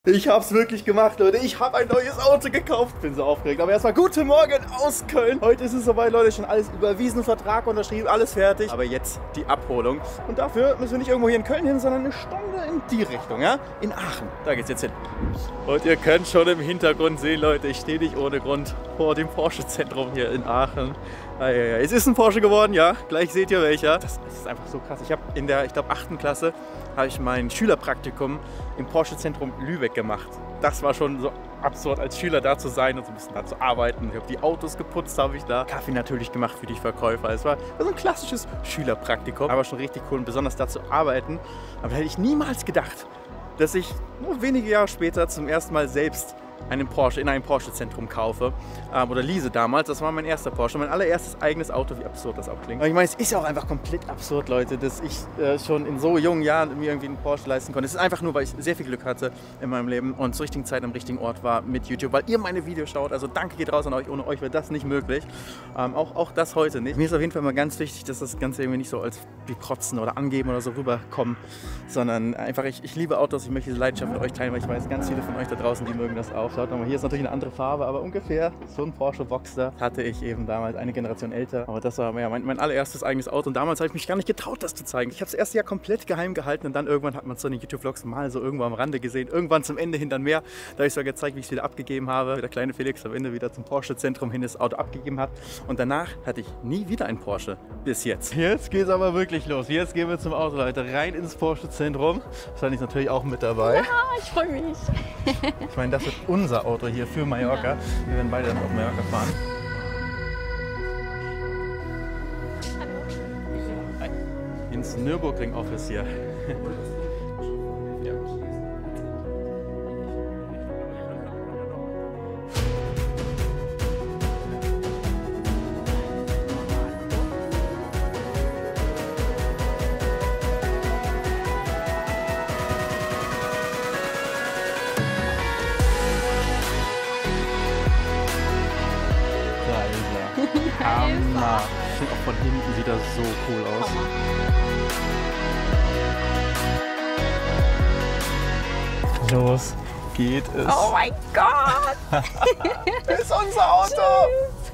Ich hab's wirklich gemacht, Leute. Ich habe ein neues Auto gekauft. Bin so aufgeregt. Aber erstmal guten Morgen aus Köln. Heute ist es soweit, Leute. Schon alles überwiesen, Vertrag unterschrieben, alles fertig. Aber jetzt die Abholung. Und dafür müssen wir nicht irgendwo hier in Köln hin, sondern eine Stunde in die Richtung, ja? In Aachen. Da geht's jetzt hin. Und ihr könnt schon im Hintergrund sehen, Leute, ich stehe nicht ohne Grund vor dem Porsche-Zentrum hier in Aachen. Es ist ein Porsche geworden, ja. Gleich seht ihr welcher. Das ist einfach so krass. Ich habe in der, ich glaube, 8. Klasse habe ich mein Schülerpraktikum im Porsche-Zentrum Lübeck gemacht. Das war schon so absurd, als Schüler da zu sein und so ein bisschen da zu arbeiten. Ich habe die Autos geputzt, habe ich da. Kaffee natürlich gemacht für die Verkäufer. Es war so ein klassisches Schülerpraktikum. Aber schon richtig cool und besonders da zu arbeiten. Aber da hätte ich niemals gedacht, dass ich nur wenige Jahre später zum ersten Mal selbst einen Porsche in einem Porsche-Zentrum kaufe oder lease damals. Das war mein erster Porsche, mein allererstes eigenes Auto, wie absurd das auch klingt. Aber ich meine, es ist ja auch einfach komplett absurd, Leute, dass ich schon in so jungen Jahren mir irgendwie einen Porsche leisten konnte. Es ist einfach nur, weil ich sehr viel Glück hatte in meinem Leben und zur richtigen Zeit am richtigen Ort war mit YouTube, weil ihr meine Videos schaut. Also danke geht raus an euch, ohne euch wäre das nicht möglich. Auch das heute nicht. Mir ist auf jeden Fall mal ganz wichtig, dass das Ganze irgendwie nicht so als wie protzen oder angeben oder so rüberkommen, sondern einfach, ich liebe Autos, ich möchte diese Leidenschaft mit euch teilen, weil ich weiß, ganz viele von euch da draußen, die mögen das auch. Schaut mal, hier ist natürlich eine andere Farbe, aber ungefähr so ein Porsche Boxster hatte ich eben damals, eine Generation älter. Aber das war ja mein allererstes eigenes Auto und damals habe ich mich gar nicht getraut, das zu zeigen. Ich habe es erst Jahr komplett geheim gehalten und dann irgendwann hat man es so in den YouTube-Vlogs mal so irgendwo am Rande gesehen. Irgendwann zum Ende hin dann mehr. Da habe ich sogar gezeigt, wie ich es wieder abgegeben habe. Der kleine Felix am Ende wieder zum Porsche-Zentrum hin das Auto abgegeben hat. Und danach hatte ich nie wieder ein Porsche. Bis jetzt. Jetzt geht es aber wirklich los. Jetzt gehen wir zum Auto, Leute. Rein ins Porsche-Zentrum. Das fand ich natürlich auch mit dabei. Ja, ich freue mich. Ich meine, das wird unser Auto hier für Mallorca. Ja. Wir werden beide dann auf Mallorca fahren. Hallo. Ins Nürburgring Office hier. Ja. Hammer. Ich finde auch von hinten sieht das so cool aus. Hammer. Los geht es. Oh mein Gott! Das ist unser Auto!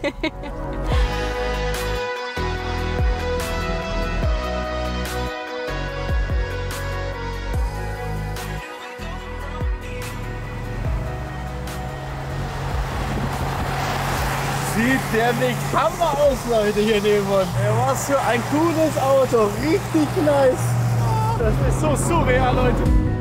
Sieht der nicht Hammer aus, Leute, hier neben uns. Ja, was für ein cooles Auto. Richtig nice. Das ist so surreal, Leute.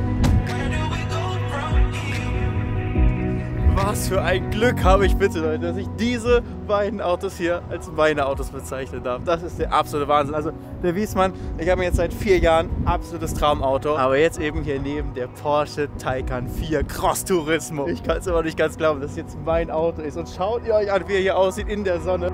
Was für ein Glück habe ich bitte, Leute, dass ich diese beiden Autos hier als meine Autos bezeichnen darf. Das ist der absolute Wahnsinn. Also der Wiesmann, ich habe mir jetzt seit 4 Jahren absolutes Traumauto. Aber jetzt eben hier neben der Porsche Taycan 4 Cross Turismo. Ich kann es immer nicht ganz glauben, dass es jetzt mein Auto ist. Und schaut ihr euch an, wie er hier aussieht in der Sonne.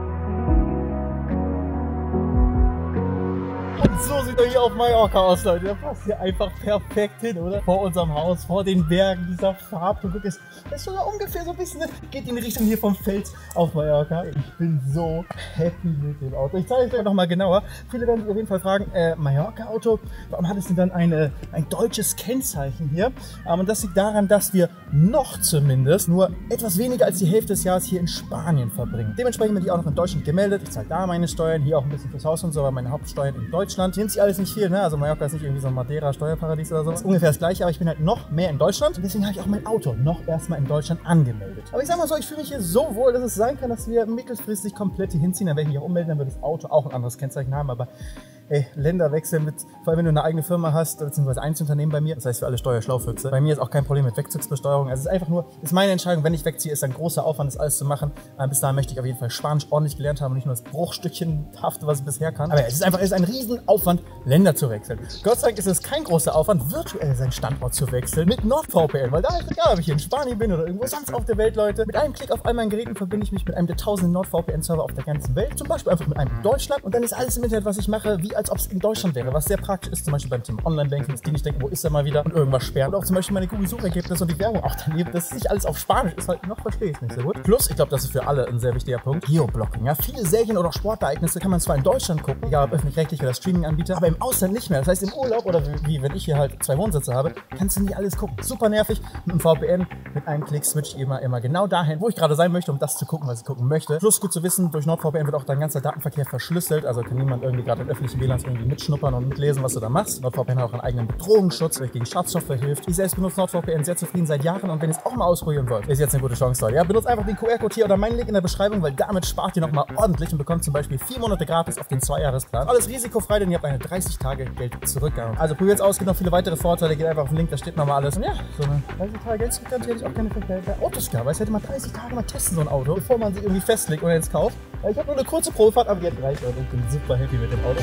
Und so sieht er hier auf Mallorca aus, Leute. Der passt hier einfach perfekt hin, oder? Vor unserem Haus, vor den Bergen, dieser Farbdruck ist sogar ungefähr so ein bisschen, geht in die Richtung hier vom Fels auf Mallorca. Ich bin so happy mit dem Auto. Ich zeige es euch nochmal genauer. Viele werden sich auf jeden Fall fragen, Mallorca-Auto, warum hat es denn dann ein deutsches Kennzeichen hier? Und das liegt daran, dass wir noch zumindest nur etwas weniger als die Hälfte des Jahres hier in Spanien verbringen. Dementsprechend bin ich auch noch in Deutschland gemeldet. Ich zahle da meine Steuern, hier auch ein bisschen fürs Haus und so, aber meine Hauptsteuern in Deutschland. Nimmt sich alles nicht viel, ne? Also Mallorca ist nicht irgendwie so ein Madeira-Steuerparadies oder so. Das ist ungefähr das gleiche, aber ich bin halt noch mehr in Deutschland. Und deswegen habe ich auch mein Auto noch erstmal in Deutschland angemeldet. Aber ich sag mal so, ich fühle mich hier so wohl, dass es sein kann, dass wir mittelfristig komplett hier hinziehen. Dann werde ich mich auch ummelden, dann wird das Auto auch ein anderes Kennzeichen haben. Aber ey, Länder wechseln mit, vor allem wenn du eine eigene Firma hast, beziehungsweise Einzelunternehmen bei mir. Das heißt für alle Steuerschlaufüchse. Bei mir ist auch kein Problem mit Wegzugsbesteuerung. Also es ist einfach nur, ist meine Entscheidung, wenn ich wegziehe, ist ein großer Aufwand, das alles zu machen. Bis dahin möchte ich auf jeden Fall Spanisch ordentlich gelernt haben und nicht nur das Bruchstückchenhafte, was ich bisher kann. Aber ja, es ist ein Riesenaufwand, Länder zu wechseln. Gott sei Dank ist es kein großer Aufwand, virtuell seinen Standort zu wechseln mit NordVPN, weil da ist egal, ob ich hier in Spanien bin oder irgendwo sonst auf der Welt, Leute. Mit einem Klick auf all meinen Geräten verbinde ich mich mit einem der tausenden NordVPN-Server auf der ganzen Welt. Zum Beispiel einfach mit einem Deutschland und dann ist alles im Internet, was ich mache, wie wie als ob es in Deutschland wäre, was sehr praktisch ist, zum Beispiel beim Thema Online-Banking, dass die nicht denken, wo ist er mal wieder und irgendwas sperren. Und auch zum Beispiel meine Google-Suchergebnisse und die Werbung auch daneben, das ist nicht alles auf Spanisch ist, halt noch verstehe ich es nicht so gut. Plus, ich glaube, das ist für alle ein sehr wichtiger Punkt, Geoblocking. Ja, viele Serien oder Sportereignisse kann man zwar in Deutschland gucken, egal ob öffentlich-rechtlich oder Streaming-Anbieter, aber im Ausland nicht mehr. Das heißt, im Urlaub oder wie wenn ich hier halt 2 Wohnsitze habe, kannst du nicht alles gucken. Super nervig. Mit dem VPN, mit einem Klick switch ich immer genau dahin, wo ich gerade sein möchte, um das zu gucken, was ich gucken möchte. Plus, gut zu wissen, durch NordVPN wird auch dein ganzer Datenverkehr verschlüsselt, also kann niemand irgendwie gerade in öffentlichen WLANs irgendwie mitschnuppern und mitlesen, was du da machst. NordVPN hat auch einen eigenen Bedrohungsschutz, der gegen Schadsoftware hilft. Ich selbst benutze NordVPN sehr zufrieden seit Jahren und wenn ihr es auch mal ausprobieren wollt, ist jetzt eine gute Chance, Leute. Ja, benutzt einfach den QR-Code hier oder meinen Link in der Beschreibung, weil damit spart ihr nochmal ordentlich und bekommt zum Beispiel 4 Monate gratis auf den 2-Jahresplan. Alles risikofrei, denn ihr habt eine 30 Tage Geld-Zurückgarantie. Also probiert es aus, gibt noch viele weitere Vorteile, geht einfach auf den Link, da steht nochmal alles. Und ja, so eine 30 Tage Geld-Zurückgarantie hätte ich auch gerne für Autos gehabt, weil es hätte mal 30 Tage mal testen, so ein Auto, bevor man sich irgendwie festlegt oder jetzt kauft. Ich habe nur eine kurze Probefahrt, aber die hat gereicht, Leute. Ich bin super happy mit dem Auto.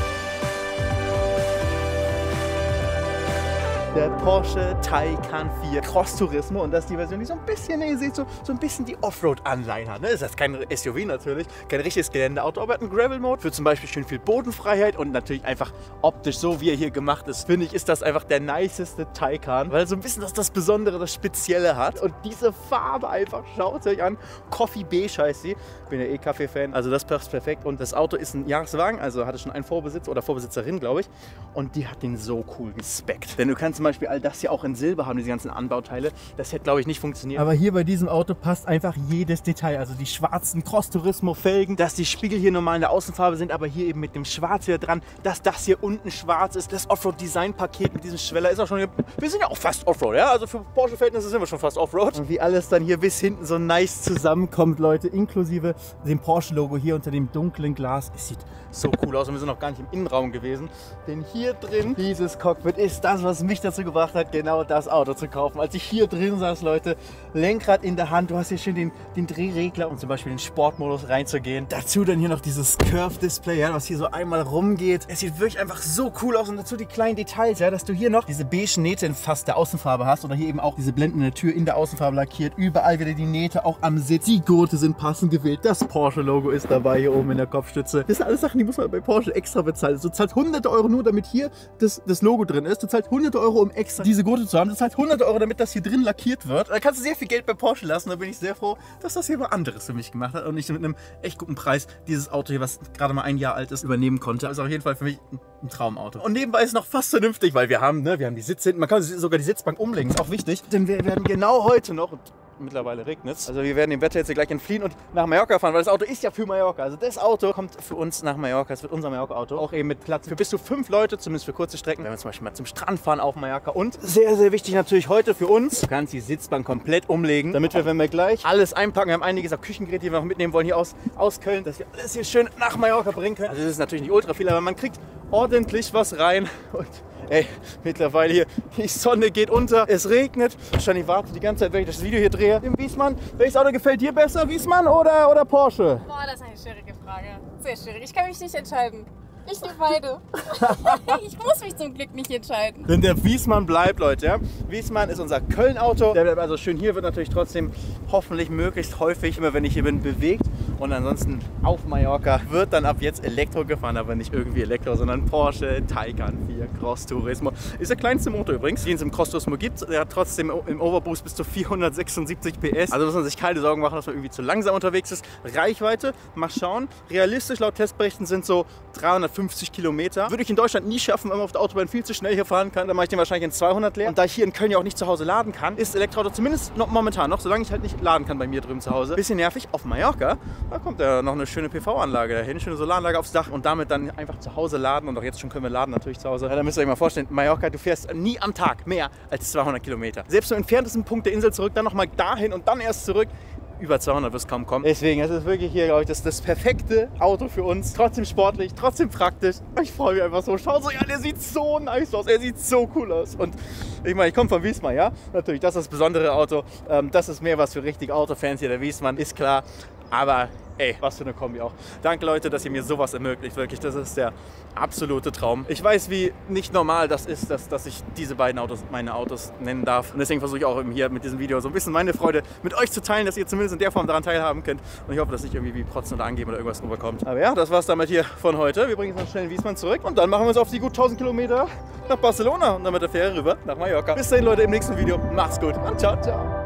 Der Porsche Taycan 4 Cross Turismo und das ist die Version, die so ein bisschen, ihr seht, so ein bisschen die Offroad-Anleihen hat. Ne? Das ist kein SUV natürlich, kein richtiges Geländeauto, aber hat einen Gravel-Mode für zum Beispiel schön viel Bodenfreiheit und natürlich einfach optisch, so wie er hier gemacht ist, finde ich, ist das einfach der niceste Taycan, weil er so ein bisschen das Besondere, das Spezielle hat und diese Farbe einfach, schaut euch an, Coffee Beige heißt sie. Ich bin ja eh Kaffee-Fan, also das passt perfekt und das Auto ist ein Jahreswagen, also hatte schon einen Vorbesitzer oder Vorbesitzerin, glaube ich, und die hat den so cool gespeckt. Denn du kannst zum Beispiel all das hier auch in Silber haben, diese ganzen Anbauteile. Das hätte, glaube ich, nicht funktioniert. Aber hier bei diesem Auto passt einfach jedes Detail. Also die schwarzen Cross Turismo Felgen, dass die Spiegel hier normal in der Außenfarbe sind, aber hier eben mit dem Schwarz hier dran, dass das hier unten schwarz ist. Das Offroad Design Paket mit diesem Schweller ist auch schon hier. Wir sind ja auch fast Offroad, ja? Also für Porsche Verhältnisse sind wir schon fast Offroad. Und wie alles dann hier bis hinten so nice zusammenkommt, Leute, inklusive dem Porsche Logo hier unter dem dunklen Glas. Es sieht so cool aus und wir sind noch gar nicht im Innenraum gewesen. Denn hier drin, dieses Cockpit ist das, was mich dazu gebracht hat, genau das Auto zu kaufen. Als ich hier drin saß, Leute, Lenkrad in der Hand, du hast hier schön den Drehregler, um zum Beispiel in den Sportmodus reinzugehen. Dazu dann hier noch dieses Curve-Display, ja, was hier so einmal rumgeht. Es sieht wirklich einfach so cool aus und dazu die kleinen Details, ja, dass du hier noch diese beige Nähte in fast der Außenfarbe hast oder hier eben auch diese blendende Tür in der Außenfarbe lackiert. Überall wieder die Nähte, auch am Sitz. Die Gurte sind passend gewählt. Das Porsche-Logo ist dabei hier oben in der Kopfstütze. Das sind alles Sachen, die muss man bei Porsche extra bezahlen. Du zahlst hunderte Euro nur, damit hier das Logo drin ist. Du zahlst hunderte Euro, um extra diese Gurte zu haben. Du zahlst hunderte Euro, damit das hier drin lackiert wird. Da kannst du sehr viel Geld bei Porsche lassen. Da bin ich sehr froh, dass das hier mal anderes für mich gemacht hat und ich mit einem echt guten Preis dieses Auto hier, was gerade mal 1 Jahr alt ist, übernehmen konnte. Das ist auf jeden Fall für mich ein Traumauto. Und nebenbei ist es noch fast vernünftig, weil wir haben die Sitze hinten. Man kann sogar die Sitzbank umlegen, ist auch wichtig. Denn wir werden genau heute noch, mittlerweile regnet es, also wir werden dem Wetter jetzt gleich entfliehen und nach Mallorca fahren, weil das Auto ist ja für Mallorca. Also das Auto kommt für uns nach Mallorca. Es wird unser Mallorca-Auto. Auch eben mit Platz für bis zu 5 Leute, zumindest für kurze Strecken. Wenn wir zum Beispiel mal zum Strand fahren auf Mallorca. Und sehr, sehr wichtig natürlich heute für uns, du kannst die Sitzbank komplett umlegen, damit wir, wenn wir gleich alles einpacken, wir haben einiges an Küchengeräte, die wir noch mitnehmen wollen hier aus Köln, dass wir alles hier schön nach Mallorca bringen können. Also das ist natürlich nicht ultra viel, aber man kriegt ordentlich was rein und ey, mittlerweile hier, die Sonne geht unter, es regnet. Wahrscheinlich warte die ganze Zeit, wenn ich das Video hier drehe. Im Wiesmann, welches Auto gefällt dir besser, Wiesmann oder Porsche? Boah, das ist eine schwierige Frage. Sehr schwierig. Ich kann mich nicht entscheiden. Ich nehme beide. Ich muss mich zum Glück nicht entscheiden. Denn der Wiesmann bleibt, Leute. Ja? Wiesmann ist unser Köln-Auto. Der bleibt also schön hier, wird natürlich trotzdem hoffentlich möglichst häufig, immer wenn ich hier bin, bewegt. Und ansonsten auf Mallorca wird dann ab jetzt Elektro gefahren, aber nicht irgendwie Elektro, sondern Porsche Taycan 4 Cross Turismo. Ist der kleinste Motor übrigens, den es im Cross Turismo gibt. Der hat trotzdem im Overboost bis zu 476 PS. Also muss man sich keine Sorgen machen, dass man irgendwie zu langsam unterwegs ist. Reichweite, mal schauen. Realistisch laut Testberichten sind so 350 Kilometer. Würde ich in Deutschland nie schaffen, wenn man auf der Autobahn viel zu schnell hier fahren kann. Dann mache ich den wahrscheinlich in 200 leer. Und da ich hier in Köln ja auch nicht zu Hause laden kann, ist Elektroauto zumindest noch momentan noch, solange ich halt nicht laden kann bei mir drüben zu Hause. Bisschen nervig. Auf Mallorca, da kommt ja noch eine schöne PV-Anlage dahin, schöne Solaranlage aufs Dach und damit dann einfach zu Hause laden. Und auch jetzt schon können wir laden natürlich zu Hause. Ja, da müsst ihr euch mal vorstellen, Mallorca, du fährst nie am Tag mehr als 200 Kilometer. Selbst zum entferntesten Punkt der Insel zurück, dann nochmal dahin und dann erst zurück. Über 200 wirst kaum kommen. Deswegen, es ist wirklich hier, glaube ich, das perfekte Auto für uns. Trotzdem sportlich, trotzdem praktisch. Ich freue mich einfach so. Schaut euch an, der sieht so nice aus. Er sieht so cool aus. Und ich meine, ich komme von Wiesmann, ja? Natürlich, das ist das besondere Auto. Das ist mehr was für richtig Autofans hier. Der Wiesmann ist klar. Aber Ey, was für eine Kombi auch. Danke Leute, dass ihr mir sowas ermöglicht. Wirklich, das ist der absolute Traum. Ich weiß, wie nicht normal das ist, dass ich diese beiden Autos meine Autos nennen darf. Und deswegen versuche ich auch eben hier mit diesem Video so ein bisschen meine Freude mit euch zu teilen, dass ihr zumindest in der Form daran teilhaben könnt. Und ich hoffe, dass nicht irgendwie wie Protzen oder Angeben oder irgendwas rüberkommt. Aber ja, das war's damit hier von heute. Wir bringen jetzt noch schnell in Wiesmann zurück. Und dann machen wir uns auf die gut 1000 Kilometer nach Barcelona und dann mit der Fähre rüber nach Mallorca. Bis dahin Leute, im nächsten Video. Macht's gut und ciao, ciao.